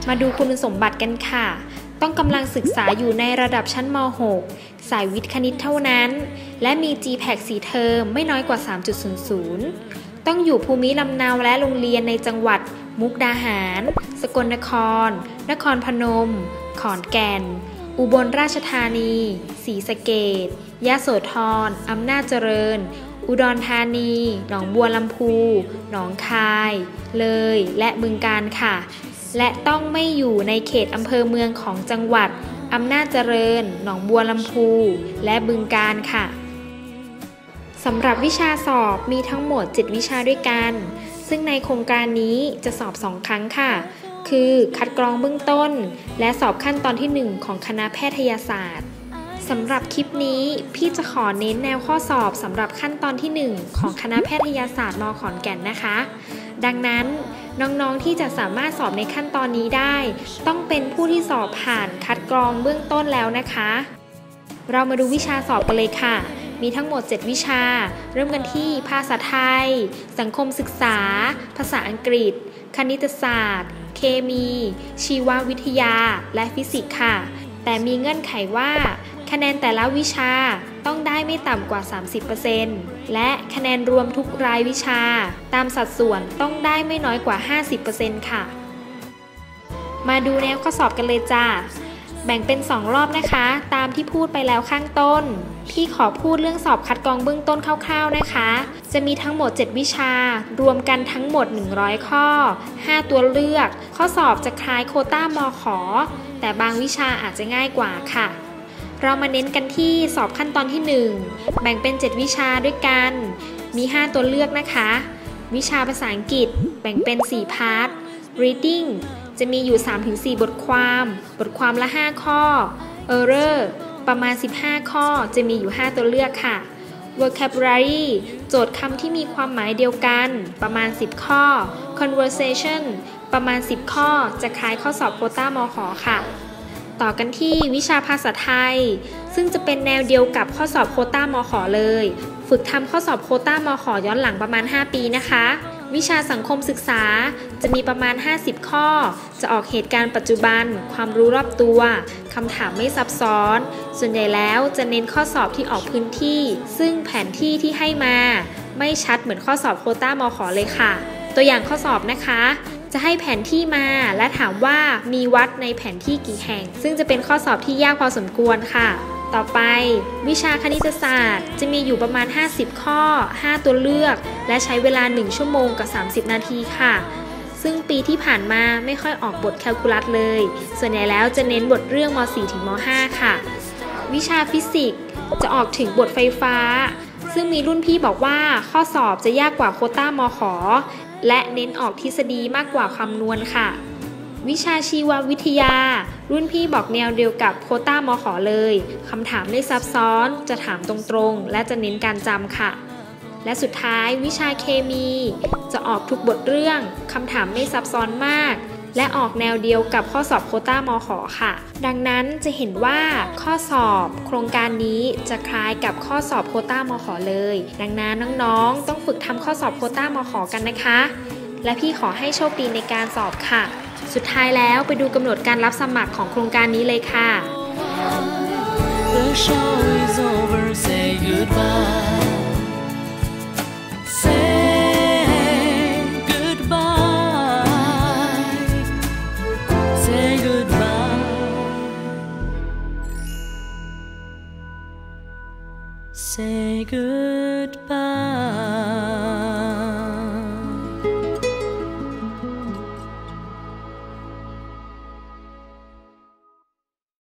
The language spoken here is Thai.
มาดูคุณสมบัติกันค่ะต้องกำลังศึกษาอยู่ในระดับชั้นม .6 สายวิทย์คณิตเท่านั้นและมี GPAC 4 เทอมไม่น้อยกว่า 3.00 ต้องอยู่ภูมิลำเนาและโรงเรียนในจังหวัดมุกดาหารสกลนครนครพนมขอนแก่นอุบลราชธานีศรีสะเกษยโสธรอำนาจเจริญอุดรธานีหนองบัวลำพูหนองคายเลยและบึงกาฬค่ะและต้องไม่อยู่ในเขตอำเภอเมืองของจังหวัดอำนาจเจริญหนองบัวลำพูและบึงกาฬค่ะสำหรับวิชาสอบมีทั้งหมด7วิชาด้วยกันซึ่งในโครงการนี้จะสอบ2ครั้งค่ะคือคัดกรองเบื้องต้นและสอบขั้นตอนที่1ของคณะแพทยศาสตร์สำหรับคลิปนี้พี่จะขอเน้นแนวข้อสอบสำหรับขั้นตอนที่1ของคณะแพทยศาสตร์ม.ขอนแก่นนะคะดังนั้นน้องๆที่จะสามารถสอบในขั้นตอนนี้ได้ต้องเป็นผู้ที่สอบผ่านคัดกรองเบื้องต้นแล้วนะคะเรามาดูวิชาสอบกันเลยค่ะมีทั้งหมด7วิชาเริ่มกันที่ภาษาไทยสังคมศึกษาภาษาอังกฤษคณิตศาสตร์เคมีชีววิทยาและฟิสิกส์ค่ะแต่มีเงื่อนไขว่าคะแนนแต่ละวิชาต้องได้ไม่ต่ำกว่า 30% และคะแนนรวมทุกรายวิชาตามสัดส่วนต้องได้ไม่น้อยกว่า 50% ค่ะมาดูแนวข้อสอบกันเลยจ้าแบ่งเป็น2รอบนะคะตามที่พูดไปแล้วข้างต้นพี่ขอพูดเรื่องสอบคัดกรองเบื้องต้นคร่าวๆนะคะจะมีทั้งหมด7วิชารวมกันทั้งหมด100ข้อ5ตัวเลือกข้อสอบจะคล้ายโควต้ามข.แต่บางวิชาอาจจะง่ายกว่าค่ะเรามาเน้นกันที่สอบขั้นตอนที่1แบ่งเป็น7วิชาด้วยกันมี5ตัวเลือกนะคะวิชาภาษาอังกฤษแบ่งเป็น4พาร์ท reading จะมีอยู่ 3-4 บทความละ5ข้อ error ประมาณ15ข้อจะมีอยู่5ตัวเลือกค่ะ vocabulary โจทย์คำที่มีความหมายเดียวกันประมาณ10ข้อ conversation ประมาณ10ข้อจะคล้ายข้อสอบโควต้ามข.ค่ะต่อกันที่วิชาภาษาไทยซึ่งจะเป็นแนวเดียวกับข้อสอบโควต้ามข.เลยฝึกทำข้อสอบโควต้ามข.ย้อนหลังประมาณ5ปีนะคะวิชาสังคมศึกษาจะมีประมาณ50ข้อจะออกเหตุการณ์ปัจจุบันความรู้รอบตัวคำถามไม่ซับซ้อนส่วนใหญ่แล้วจะเน้นข้อสอบที่ออกพื้นที่ซึ่งแผนที่ที่ให้มาไม่ชัดเหมือนข้อสอบโควต้ามข.เลยค่ะตัวอย่างข้อสอบนะคะจะให้แผนที่มาและถามว่ามีวัดในแผนที่กี่แห่งซึ่งจะเป็นข้อสอบที่ยากพอสมควรค่ะต่อไปวิชาคณิตศาสตร์จะมีอยู่ประมาณ50ข้อ5ตัวเลือกและใช้เวลา1ชั่วโมงกับ30นาทีค่ะซึ่งปีที่ผ่านมาไม่ค่อยออกบทแคลคูลัสเลยส่วนใหญ่แล้วจะเน้นบทเรื่องม.4 ถึงม.5 ค่ะวิชาฟิสิกส์จะออกถึงบทไฟฟ้าซึ่งมีรุ่นพี่บอกว่าข้อสอบจะยากกว่าโควต้ามข.และเน้นออกทฤษฎีมากกว่าคำนวณค่ะวิชาชีววิทยารุ่นพี่บอกแนวเดียวกับโควต้ามข.เลยคำถามไม่ซับซ้อนจะถามตรงๆและจะเน้นการจำค่ะและสุดท้ายวิชาเคมีจะออกทุกบทเรื่องคำถามไม่ซับซ้อนมากและออกแนวเดียวกับข้อสอบโควต้ามข.ค่ะดังนั้นจะเห็นว่าข้อสอบโครงการนี้จะคล้ายกับข้อสอบโควต้ามข.เลยดังนั้นน้องๆต้องฝึกทำข้อสอบโควต้ามข.กันนะคะและพี่ขอให้โชคดีในการสอบค่ะสุดท้ายแล้วไปดูกำหนดการรับสมัครของโครงการนี้เลยค่ะ The show is over, say goodbye. Say goodbye. Say goodbye. Say goodbye.